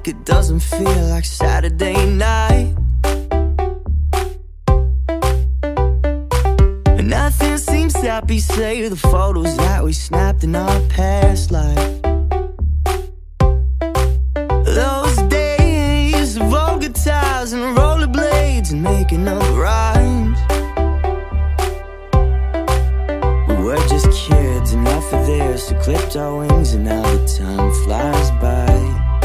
like it doesn't feel like Saturday night. And nothing seems happy save the photos that we snapped in our past life. Those days of old guitars and rollerblades and making up rhymes. We were just kids, enough of this, so clipped our wings, and now the time flies by.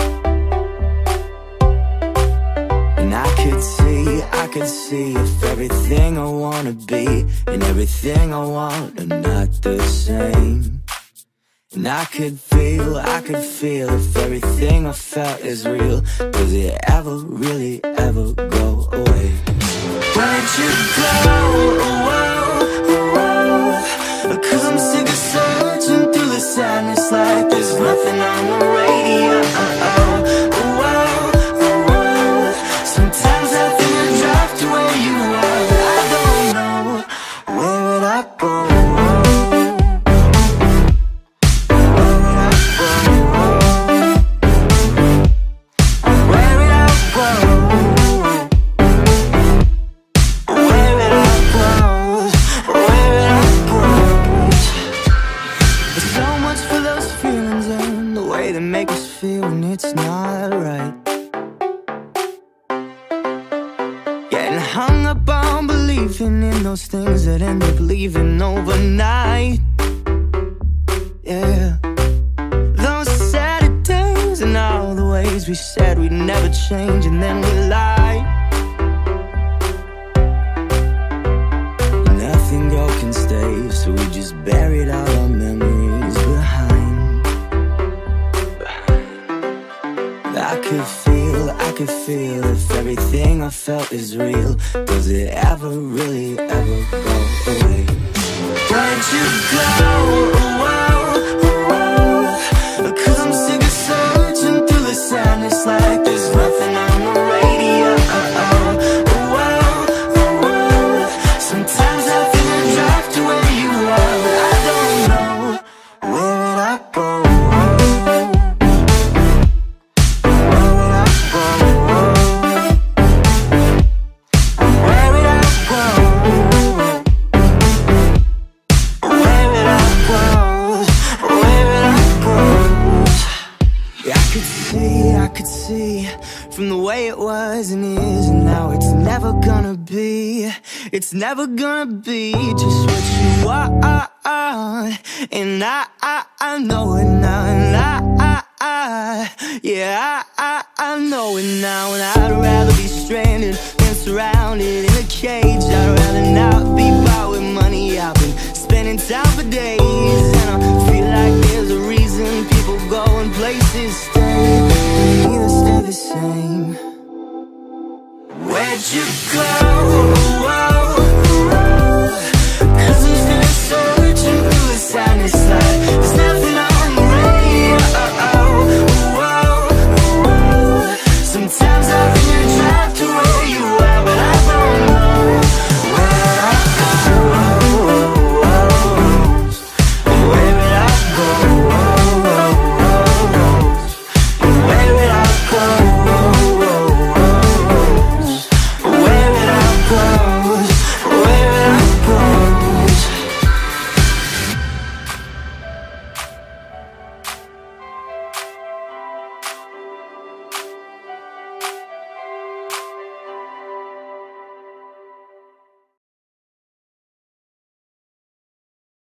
And I could see if everything I wanna be and everything I want are not the same. And I could feel if everything I felt is real. Does it ever really ever go away? Where'd you go? Cause I'm sick of searching through the sadness like there's nothing on the radio. Sometimes I think I drive to where you are, but I don't know. Where would I go? Make us feel when it's not right. Getting hung up on believing in those things that end up leaving overnight. Yeah, those Saturdays and all the ways we said we'd never change, and then we lied. Nothing good can stay, so we just buried all our memories behind. I could feel if everything I felt is real. Does it ever really ever go away? Where'd you go? Cause I'm sick of searching through the sadness like there's nothing on the radio. Sometimes I think I drive to where you are, but I don't know. Where would I go? I could see from the way it was and is, and now it's never gonna be. It's never gonna be just what you are. And I know it now, and I know it now. And I'd rather be stranded than surrounded.